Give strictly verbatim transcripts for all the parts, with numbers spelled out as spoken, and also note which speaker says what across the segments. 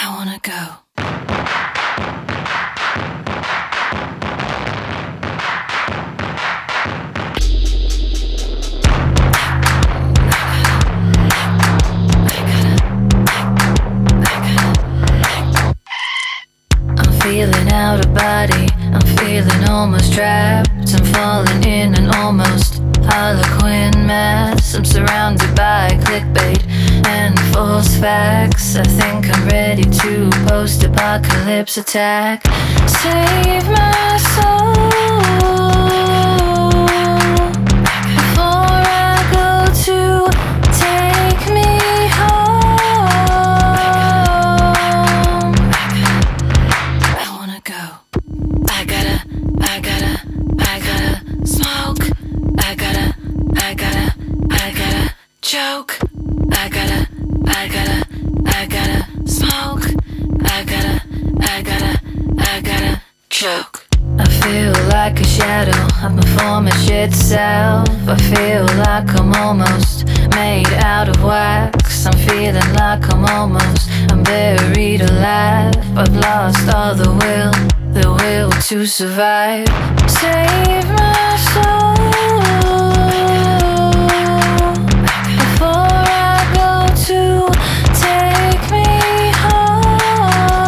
Speaker 1: I wanna go. Feeling out of body, I'm feeling almost trapped. I'm falling in an almost harlequin mess. I'm surrounded by clickbait and false facts. I think I'm ready to post-apocalypse attack. Save my soul before I go to take me home. I gotta, I gotta, I gotta smoke. I gotta, I gotta, I gotta choke. I gotta, I gotta, I gotta smoke. I gotta, I gotta, I gotta choke. I feel like a shadow of my former shit self. I feel like I'm almost made out of wax. I'm feeling like I'm almost, I'm buried alive. I've lost all the will, the will to survive. Save my soul before I go to take me home.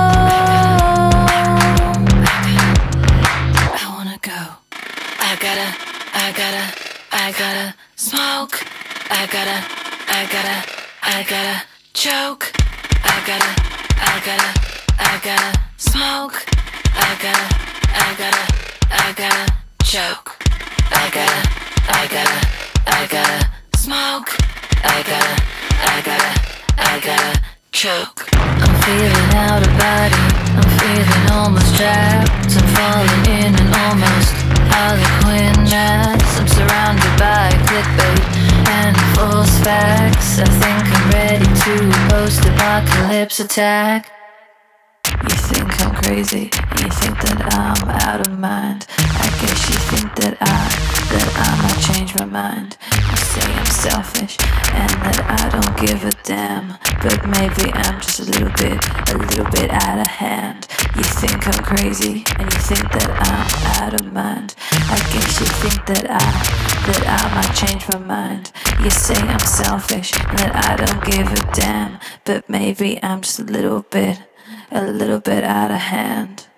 Speaker 1: I wanna go. I gotta, I gotta, I gotta smoke. I gotta, I gotta, I gotta choke. I gotta, I gotta, I gotta smoke. I gotta, I gotta, I gotta choke. I gotta, I gotta, I gotta smoke. I gotta, I gotta, I gotta choke. I'm feeling out of body, I'm feeling almost trapped. I'm falling in an almost harlequin mess. I'm surrounded by clickbait and false facts. I think I'm ready to post-apocalypse attack. You think I'm crazy, and you think that I'm out of mind. I guess you think that I, that I might change my mind. You say I'm selfish, and that I don't give a damn. But maybe I'm just a little bit, a little bit out of hand. You think I'm crazy, and you think that I'm out of mind. I guess you think that I, that I might change my mind. You say I'm selfish, and that I don't give a damn. But maybe I'm just a little bit, a little bit out of hand.